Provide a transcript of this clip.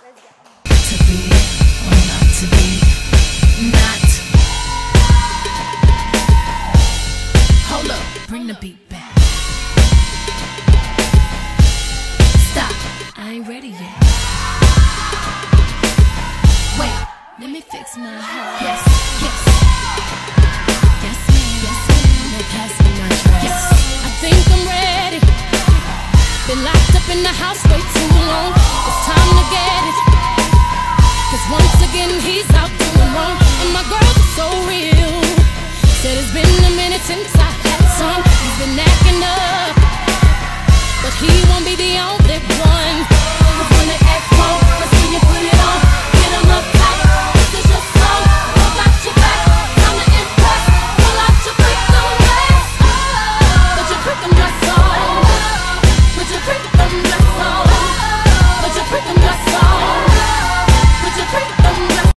To be or not to be, not. Hold up, bring the beat back. Stop, I ain't ready yet. Wait, let me fix my hair. Yes, yes. Yes, ma'am. Now pass me my dress. Yes, I think I'm ready. Been locked up in the house way